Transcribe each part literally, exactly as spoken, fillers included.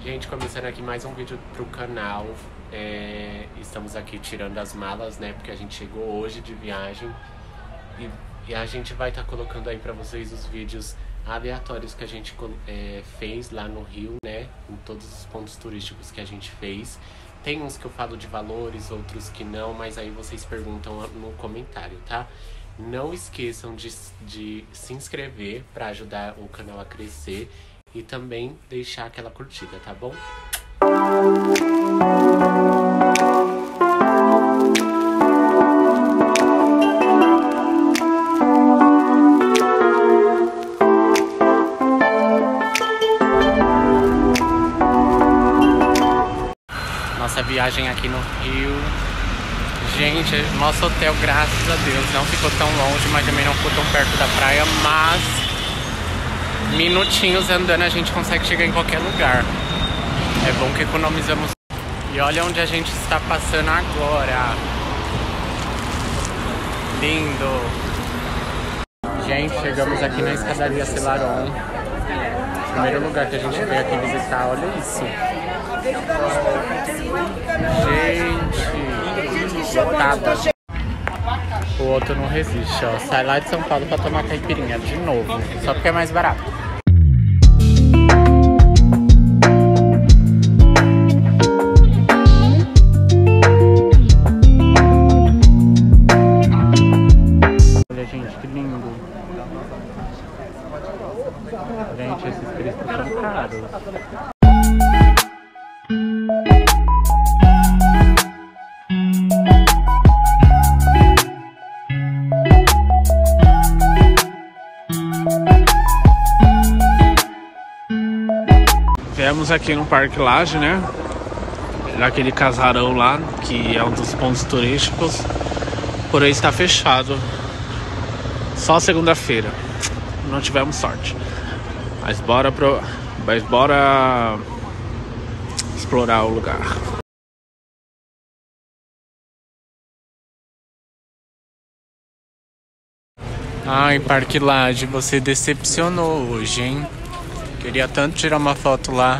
Gente, começando aqui mais um vídeo pro canal. É, estamos aqui tirando as malas, né? Porque a gente chegou hoje de viagem. E, e a gente vai estar tá colocando aí pra vocês os vídeos aleatórios que a gente é, fez lá no Rio, né? Em todos os pontos turísticos que a gente fez. Tem uns que eu falo de valores, outros que não, mas aí vocês perguntam no comentário, tá? Não esqueçam de, de se inscrever para ajudar o canal a crescer e também deixar aquela curtida, tá bom? Nossa viagem aqui no Rio. Gente, nosso hotel, graças a Deus, não ficou tão longe, mas também não ficou tão perto da praia, mas minutinhos andando a gente consegue chegar em qualquer lugar. É bom que economizamos. E olha onde a gente está passando agora. Lindo. Gente, chegamos aqui na escadaria Selarón. Primeiro lugar que a gente veio aqui visitar, olha isso. Gente, lotada. O outro não resiste, ó. Sai lá de São Paulo pra tomar caipirinha de novo, só porque é mais barato. Olha, gente, que lindo. Gente, esses cristos são caros. Viemos aqui no Parque Lage, né? Naquele casarão lá, que é um dos pontos turísticos. Porém está fechado. Só segunda-feira. Não tivemos sorte. Mas bora pro... Mas bora explorar o lugar. Ai, Parque Lage, você decepcionou hoje, hein? Queria tanto tirar uma foto lá.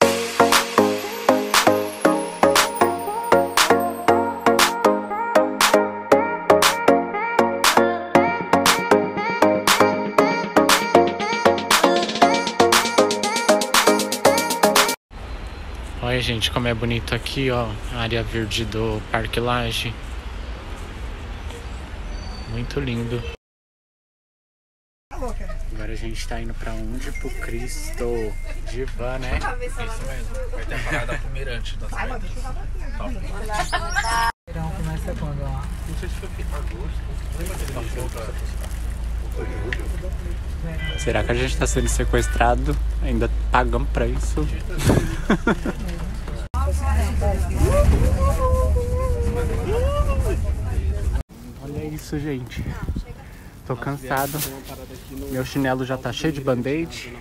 Olha, gente, como é bonito aqui, ó, a área verde do Parque Lage. Muito lindo. Agora a gente tá indo pra onde? Pro Cristo de van, né? Isso mesmo. Vai ter a parada pro Mirante das Pedras. Top. Verão começa quando, ó? Não sei se foi agosto. Lembra que ele falou pra... Será que a gente tá sendo sequestrado? Ainda pagamos pra isso? Olha isso, gente. Tô cansado. Meu chinelo já tá cheio de band-aid.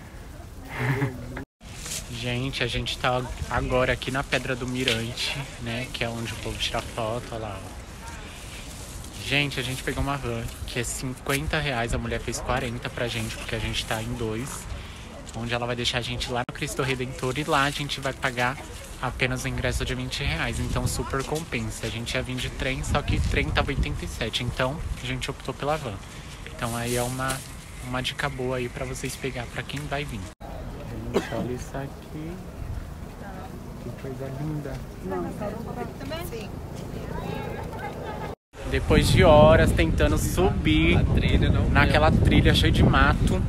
Gente, a gente tá agora aqui na Pedra do Mirante, né? Que é onde o povo tira foto, olha lá. Gente, a gente pegou uma van que é cinquenta reais. A mulher fez quarenta pra gente, porque a gente tá em dois. Onde ela vai deixar a gente lá no Cristo Redentor. E lá a gente vai pagar apenas o ingresso de vinte reais. Então super compensa. A gente ia vir de trem, só que trem tava oitenta e sete. Então a gente optou pela van. Então aí é uma, uma dica boa aí pra vocês pegar pra quem vai vir. Gente, olha isso aqui. Que coisa linda. Depois de horas tentando subir trilha, não naquela trilha cheia de mato,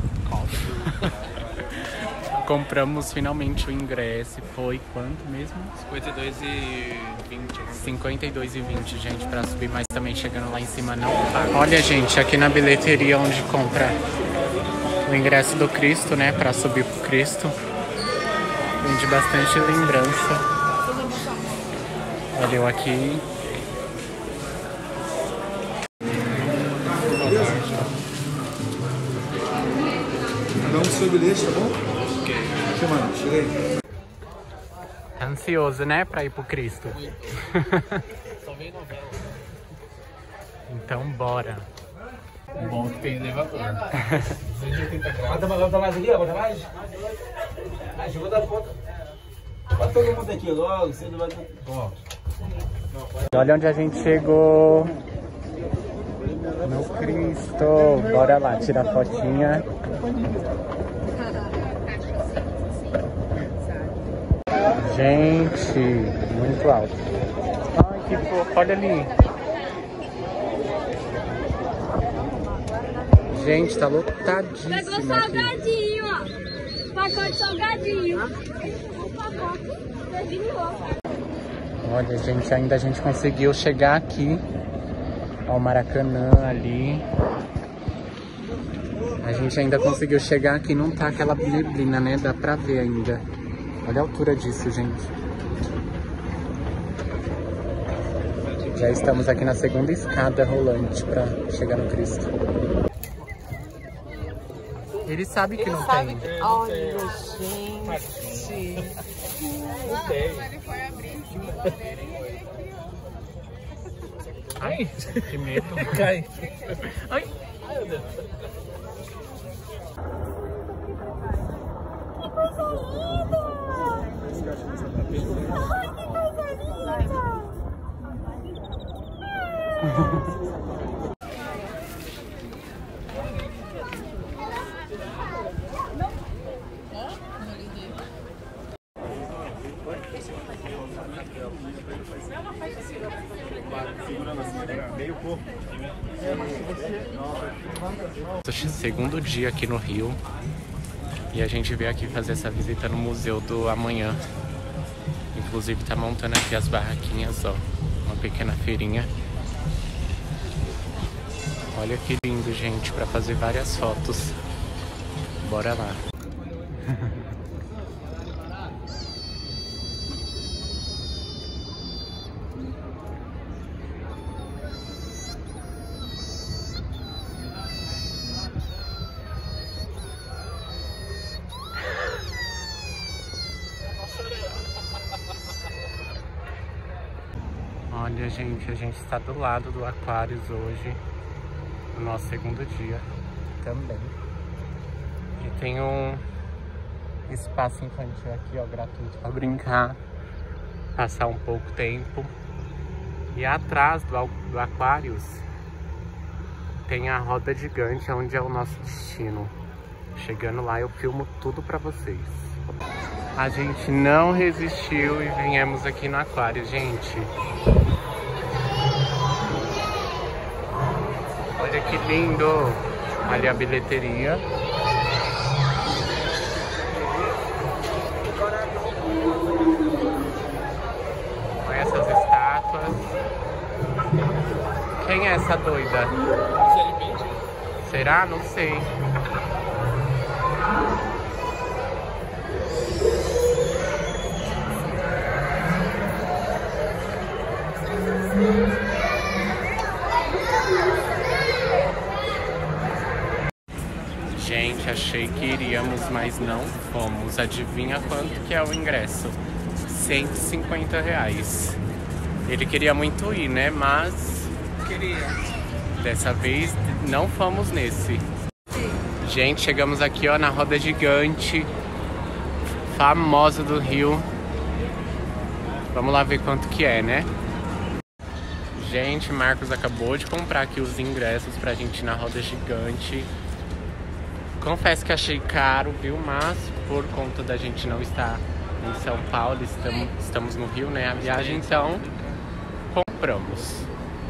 compramos finalmente o ingresso. Foi quanto mesmo? cinquenta e dois e vinte. cinquenta e dois e vinte, gente, pra subir, mas também chegando lá em cima não paga. Olha, gente, aqui na bilheteria onde compra o ingresso do Cristo, né, pra subir pro Cristo, vende bastante lembrança. Olha eu aqui. Dá um seu bilhete, tá bom? Ok. Mano, chega aí. Tá ansioso, né, pra ir pro Cristo? Só vem novela. Então bora. Bom que tem elevador. Bota mais, bota mais aqui, ó, bota mais. Ajuda a ponta. Bota todo mundo aqui logo, você não vai... Ó. Olha onde a gente chegou. No Cristo. Bora lá, tirar fotinha. Gente, muito alto. Ai, que fofo, olha ali. Gente, tá lotadíssimo. Pegou salgadinho, ó. Pacote salgadinho. O pacote terminou. Olha, gente, ainda a gente conseguiu chegar aqui. Ó, o Maracanã ali. A gente ainda conseguiu chegar aqui. Não tá aquela neblina, né? Dá pra ver ainda. Olha a altura disso, gente. Já estamos aqui na segunda escada rolante pra chegar no Cristo. Ele sabe que não tem. Olha, gente. Ele foi abrir. Ai, que medo. Cai. Ai. Ai, meu Deus. Que coisa linda! Ai, que coisa linda! Segundo dia aqui no Rio e a gente veio aqui fazer essa visita no Museu do Amanhã. Inclusive tá montando aqui as barraquinhas, ó, uma pequena feirinha. Olha que lindo, gente, pra fazer várias fotos. Bora lá. Olha, gente, a gente está do lado do Aquários hoje, no nosso segundo dia também. E tem um espaço infantil aqui, ó, gratuito para brincar, passar um pouco tempo. E atrás do, do Aquários tem a roda gigante, onde é o nosso destino. Chegando lá eu filmo tudo para vocês. A gente não resistiu e viemos aqui no Aquário, gente. Olha que lindo! Ali a bilheteria. Olha essas estátuas. Quem é essa doida? Será? Não sei. Gente, achei que iríamos, mas não fomos. Adivinha quanto que é o ingresso? cento e cinquenta reais. Ele queria muito ir, né? Mas... queria. Dessa vez não fomos nesse. Gente, chegamos aqui, ó, na roda gigante. Famosa do Rio. Vamos lá ver quanto que é, né? Gente, Marcos acabou de comprar aqui os ingressos pra gente ir na roda gigante. Confesso que achei caro, viu? Mas por conta da gente não estar em São Paulo, estamos, estamos no Rio, né? A viagem, então, compramos.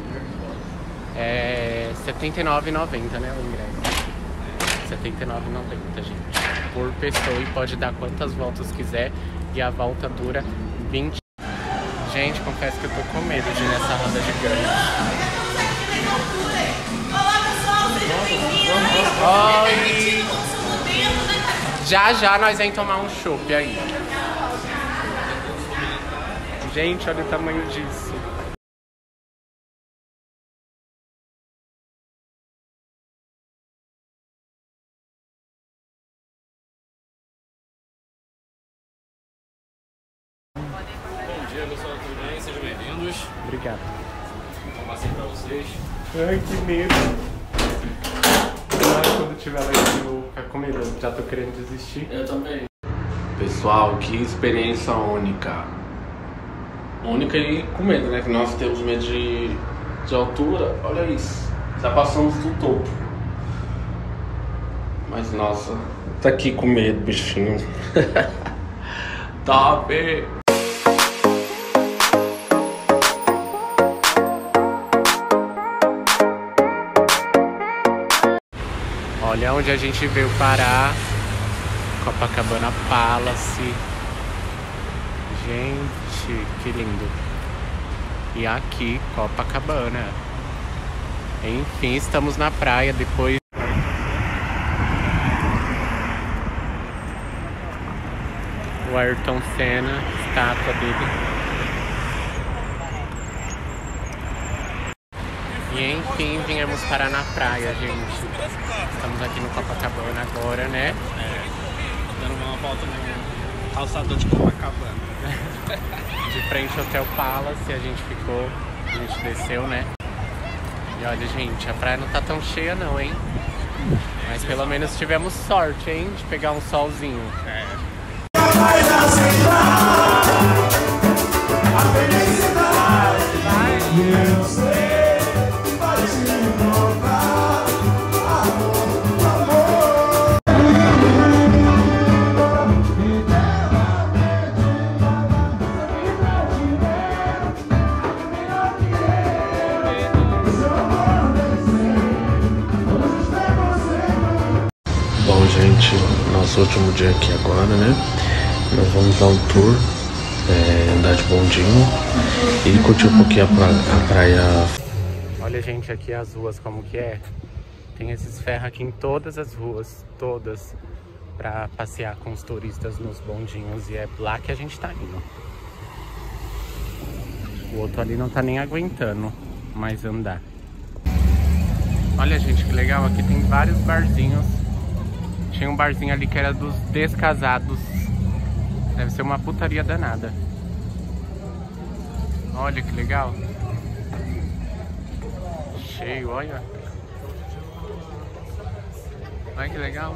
É setenta e nove reais e noventa centavos, né? O ingresso. setenta e nove reais e noventa centavos, gente. Por pessoa, e pode dar quantas voltas quiser. E a volta dura vinte. Gente, confesso que eu tô com medo de ir nessa roda gigante. Olá, pessoal, sejam bem-vindos. Oi! Já já nós vamos tomar um chopp aí. Gente, olha o tamanho disso. Bom dia, pessoal, tudo bem? Sejam bem-vindos. Obrigado. Um passeio pra vocês. Ai, que medo. Ai, quando tiver lá eu vou ficar com medo. Já tô querendo desistir. Eu também. Pessoal, que experiência única. Única e com medo, né? Que nós temos medo de, de altura. Olha isso. Já passamos do topo. Mas nossa, tá aqui com medo, bichinho. Top! Olha onde a gente veio parar. Copacabana Palace. Gente, que lindo. E aqui, Copacabana. Enfim, estamos na praia depois. O Ayrton Senna, estátua dele. E enfim, viemos parar na praia, gente. Estamos aqui no Copacabana agora, né? É, dando uma volta no calçador de Copacabana. De frente ao Hotel Palace, a gente ficou, a gente desceu, né? E olha, gente, a praia não tá tão cheia não, hein? Mas pelo menos tivemos sorte, hein? De pegar um solzinho. É. Bom, gente, nosso último dia aqui agora, né? Nós vamos dar um tour, é, andar de bondinho e curtir um pouquinho a, pra, a praia. Olha, gente, aqui as ruas como que é. Tem esses ferros aqui em todas as ruas, todas, pra passear com os turistas nos bondinhos. E é lá que a gente tá indo. O outro ali não tá nem aguentando mais andar. Olha, gente, que legal. Aqui tem vários barzinhos. Tinha um barzinho ali que era dos descasados. Deve ser uma putaria danada. Olha que legal. Cheio, olha. Olha que legal.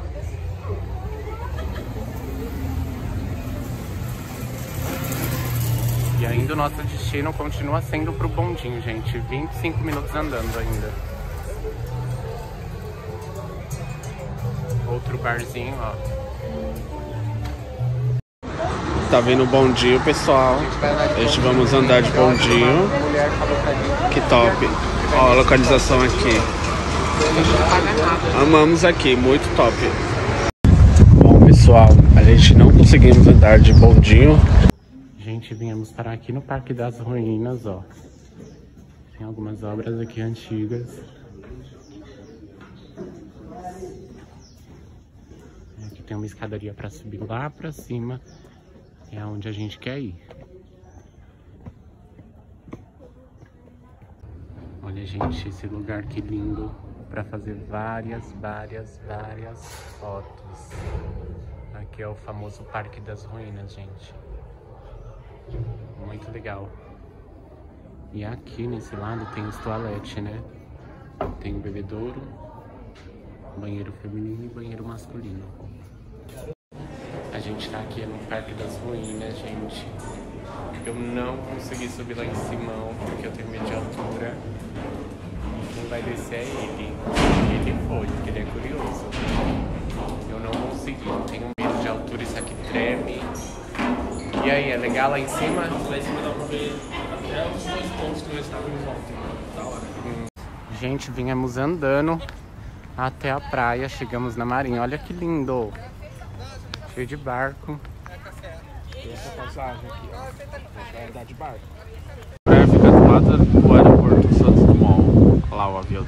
E ainda o nosso destino continua sendo pro bondinho, gente. vinte e cinco minutos andando ainda. Outro barzinho, ó. Tá vendo o bondinho, pessoal? A gente vamos andar de bondinho. Que top. Ó, a localização aqui. Amamos aqui, muito top. Bom, pessoal, a gente não conseguimos andar de bondinho. Gente, viemos parar aqui no Parque das Ruínas, ó. Tem algumas obras aqui antigas. Aqui tem uma escadaria para subir lá para cima. É onde a gente quer ir. Olha, gente, esse lugar que lindo para fazer várias, várias, várias fotos. Aqui é o famoso Parque das Ruínas, gente. Muito legal. E aqui nesse lado tem os toaletes, né? Tem o bebedouro, banheiro feminino e banheiro masculino. A gente tá aqui no Parque das Ruínas, gente. Eu não consegui subir lá em cima porque eu tenho medo de altura. E quem vai descer é ele. Ele foi, porque ele é curioso. Eu não consegui, eu tenho medo de altura, isso aqui treme. E aí, é legal lá em cima? Lá em cima dá pra ver até os dois pontos que nós estávamos ontem. Da hora. Hum. Gente, vinhamos andando até a praia, chegamos na Marinha. Olha que lindo! Cheio de barco. E essa passagem aqui, ó. Vai andar de barco. A praia fica do lado do aeroporto Santos Dumont. Olha lá o avião.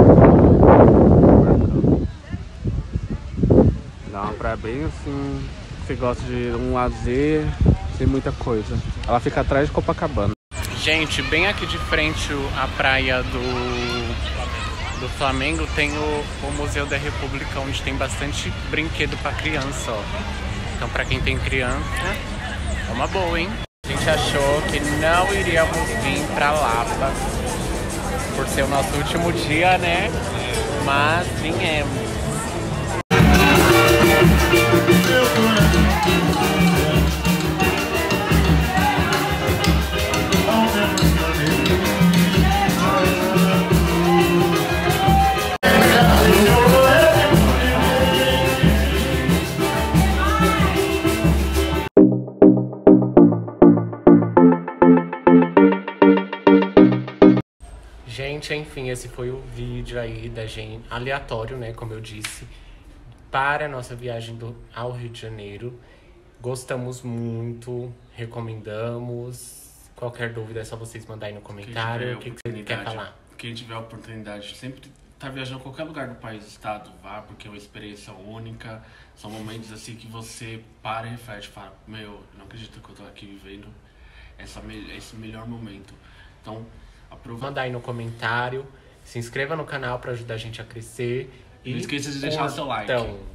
Dá uma praia bem assim. Você gosta de um lazer, tem muita coisa. Ela fica atrás de Copacabana. Gente, bem aqui de frente à praia do, do Flamengo tem o, o Museu da República, onde tem bastante brinquedo para criança, ó. Então para quem tem criança, é uma boa, hein? A gente achou que não iríamos vir para Lapa por ser o nosso último dia, né? Mas viemos. Gente, enfim, esse foi o vídeo aí da gente, aleatório, né, como eu disse, para a nossa viagem do, ao Rio de Janeiro. Gostamos muito, recomendamos. Qualquer dúvida é só vocês mandarem no comentário. O que, que você quer falar? Quem tiver a oportunidade, sempre tá viajando em qualquer lugar do país, estado, vá, porque é uma experiência única. São momentos assim que você para e reflete, fala, meu, não acredito que eu tô aqui vivendo essa, esse melhor momento. Então, aproveita. Manda aí no comentário, se inscreva no canal para ajudar a gente a crescer. E não esqueça de deixar o seu like. Então,